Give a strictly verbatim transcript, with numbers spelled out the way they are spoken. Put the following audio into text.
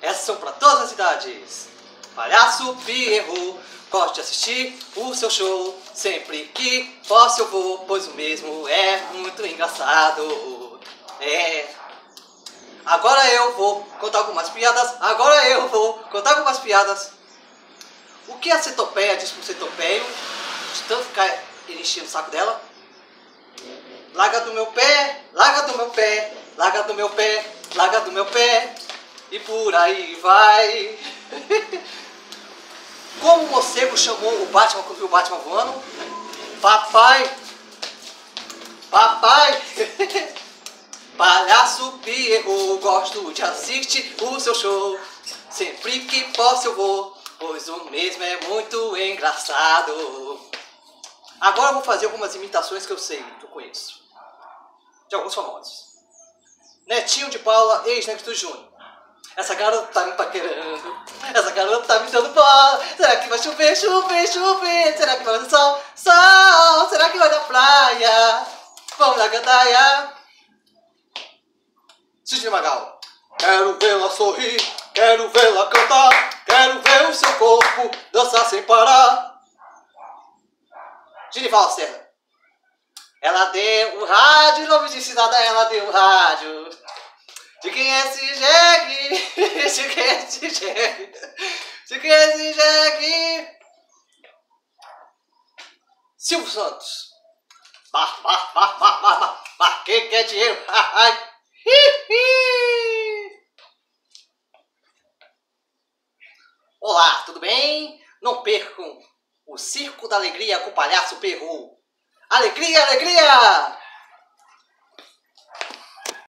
essas são para todas as idades. Palhaço Pierrot, gosto de assistir o seu show. Sempre que posso eu vou, pois o mesmo é muito engraçado. É. Agora eu vou contar algumas piadas. Agora eu vou contar algumas piadas. O que a Centopeia diz pro Centopeio, de tanto ficar ele enchendo o saco dela? Larga do meu pé, larga do meu pé, larga do meu pé, larga do meu pé. E por aí vai. Como o morcego chamou o Batman quando viu o Batman voando? Papai! Papai! Palhaço Pierrot, gosto de assistir o seu show. Sempre que posso eu vou, pois o mesmo é muito engraçado. Agora eu vou fazer algumas imitações que eu sei, que eu conheço. De alguns famosos. Netinho de Paula, ex-Neto Júnior. Essa garota tá me paquerando, essa garota tá me dando bola. Será que vai chover, chover, chover? Será que vai dar sol, sol? Será que vai dar praia? Vamos na gandaia. Sidney Magal. Quero vê-la sorrir, quero vê-la cantar, quero ver o seu corpo dançar sem parar. Genival Serra. Ela deu o rádio, não me disse nada, ela deu o rádio. De quem é esse jegue? De quem é esse jegue? De quem é esse jegue? Silvio Santos. Bah, bah, bah, bah, bah, bah, bah. Quem quer dinheiro? Ai. Hi, hi. Olá, tudo bem? Não percam o Circo da Alegria com o Palhaço Pierrot. Alegria, alegria!